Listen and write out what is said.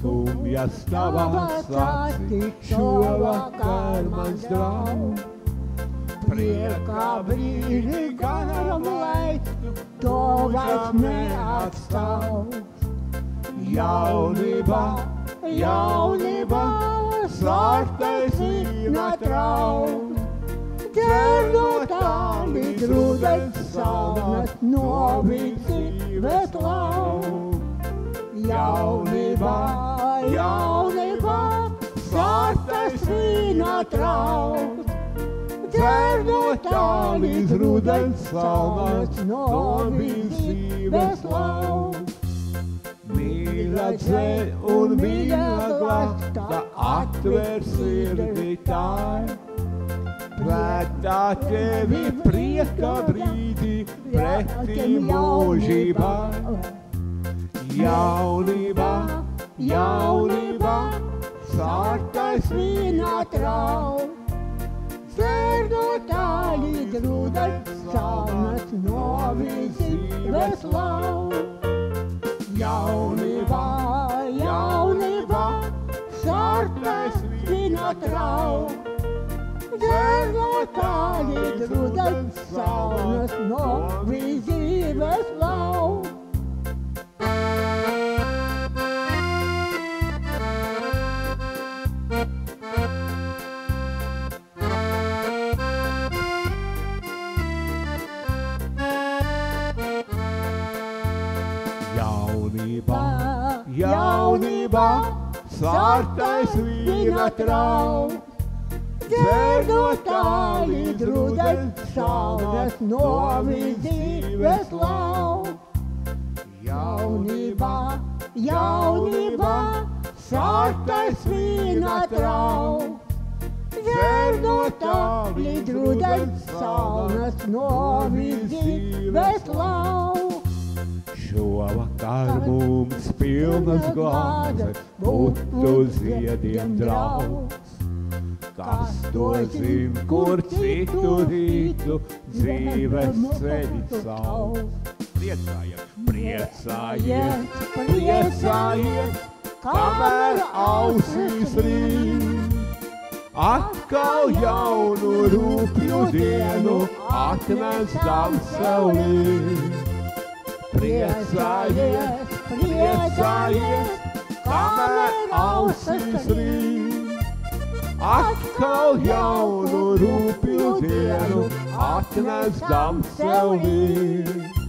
skumjas tavās acīs, šovakar mans draugs. Priekā brīži garam laistu, to vairs neatstāv. Jaunībā, jaunībā, sārtais vīna trauks. Dzer no tālīt rudens saunas, no dzīves lauk. Jaunībā, jaunībā, sārtais vīna trauks. Dzer no tālīt rudens saunas, no dzīves lauk. Mīļa dzer un mīļa glasta, atver sirdī tāju. Pētā tevi prieka brīdī, pretī mūžībā. Jaunībā, jaunībā, sārtais vīna trauks. Dzer no tālīt rudens saunas, no dzīves lauk. Jaunībā, jaunībā, sārtais vīna trauks. Dzer no tālīt rudens saunas, no dzīves lauk. Jaunībā, jaunībā, sārtais vīna trauks. Dzer no tālīt rudens saunas, no dzīves lauk. Jaunībā, jaunībā, sārtais vīna trauks. Dzer no tālīt rudens saunas, no dzīves lauk. Šovakar mums pilnas glāzes, būtu ziediem draugs. Kas to zin, kur citu rītu dzīves ceļi sauc. Priecājies, priecājies, priecājies, kamēr ausīs rīt. Atkal jaunu rūpju dienu atnesdam sev līdz. Priecājies, priecājies, kamēr ausīs rīt. Atkal jaunu rūpju dienu atnesdam sev līdz.